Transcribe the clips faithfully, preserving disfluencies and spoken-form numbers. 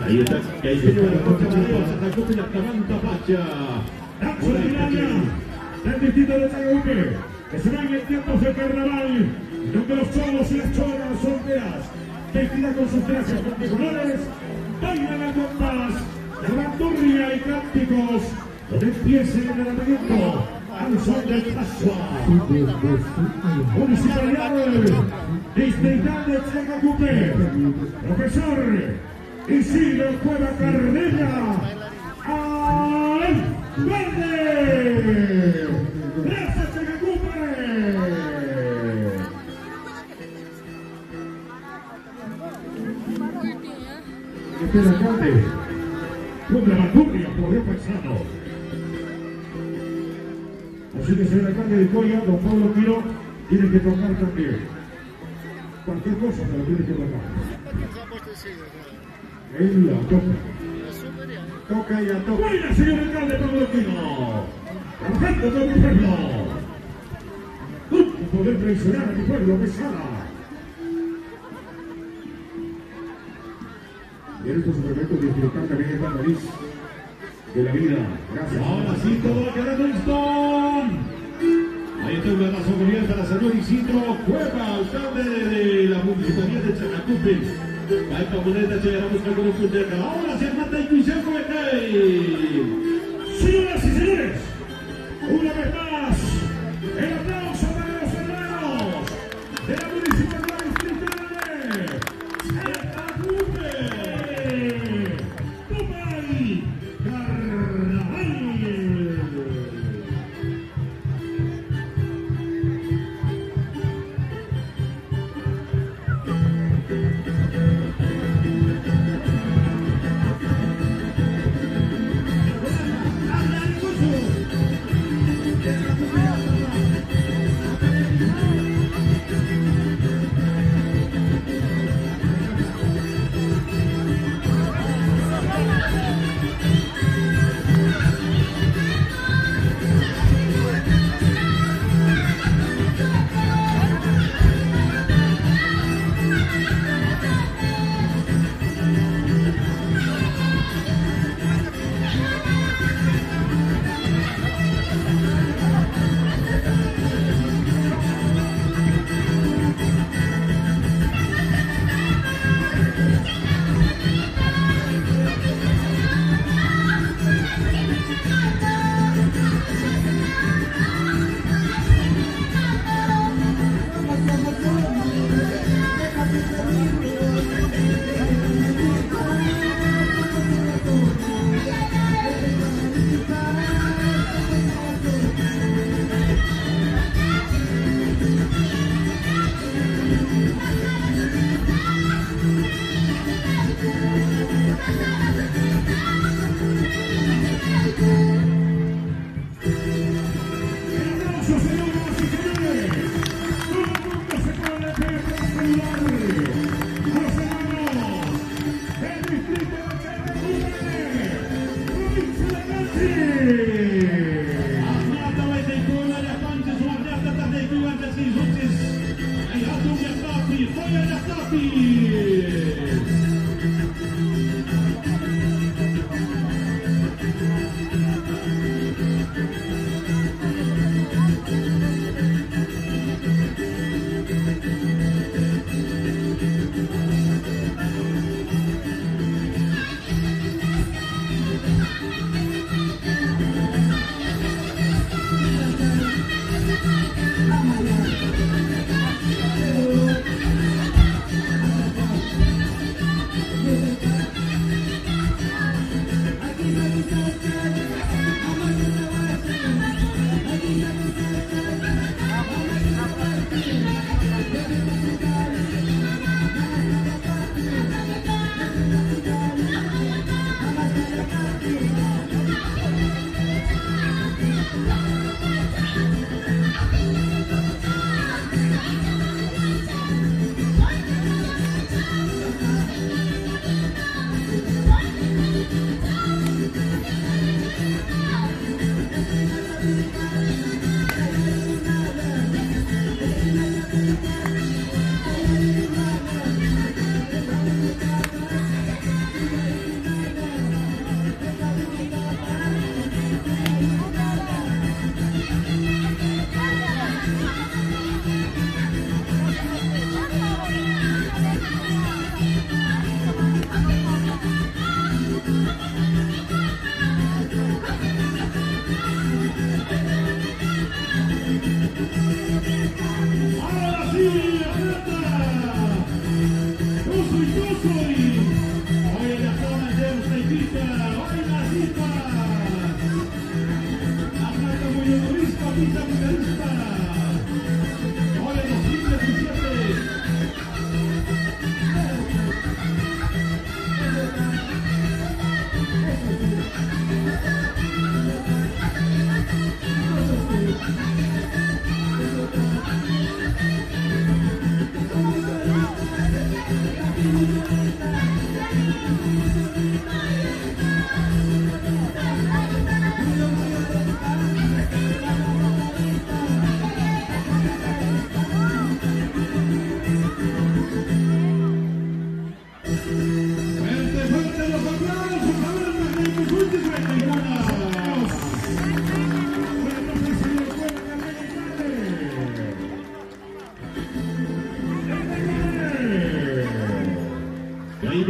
Ahí está, que ahí se lleva la cocha María, se sacó de la Camanta Pacha. Nacho de Milania, del distrito de Chacabuque, que se van en tiempos de carnaval, donde los cholos y las cholas solteras, vestidas con sus trajes multicolores, bailan al compás de bandurria y cánticos, donde empieza el entrenamiento al son del Pascua. Municipalidad Distrital de Chacabuque, profesor Isidro Cueva Carrera, ¡al verde! ¡Gracias, Chacabuque! Este es el alcalde, con la bandurria por Río Paisano. Así que, señor alcalde de Coya, don Pablo Quiro, tiene que tocar también. Cualquier cosa se lo tiene que tocar. Él la toca. Toca y la toca. ¡Buena, señor alcalde Pablo Quiro! ¡Trabajando con mi pueblo! ¡Nunca poder traicionar a mi pueblo, Pesada! Y en estos momentos disfrutar también esta nariz de la vida. Gracias. Ahora sí, todo va quedando listo. Ahí está una razón abierta la señora Isidro Cueva, alcalde de la municipalidad de Chacabuque. Vai para a moneda, llega a buscar con un punto de acá. Ahora se mata intuición con el Kay. Señoras y señores, una vez más, el aplauso para los hermanos de la municipalidad distrital de Chacabuque. Tupay Carnaval.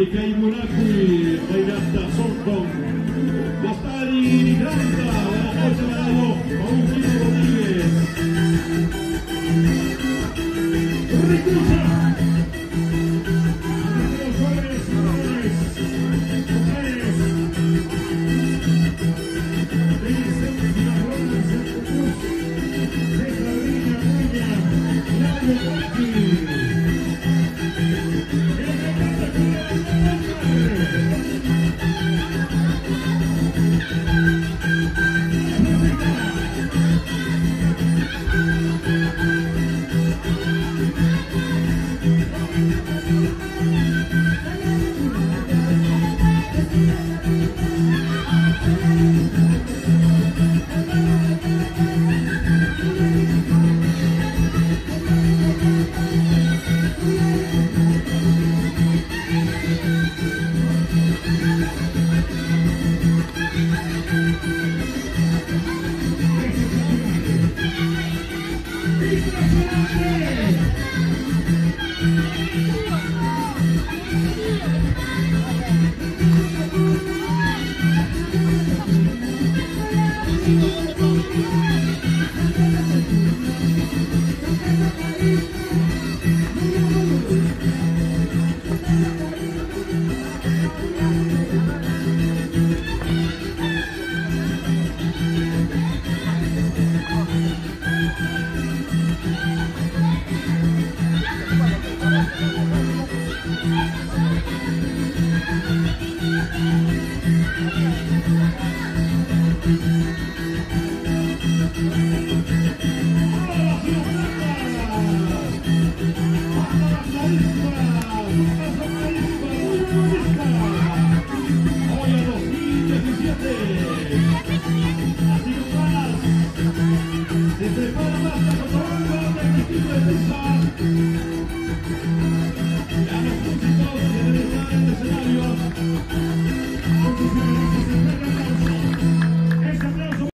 Kay Munaki,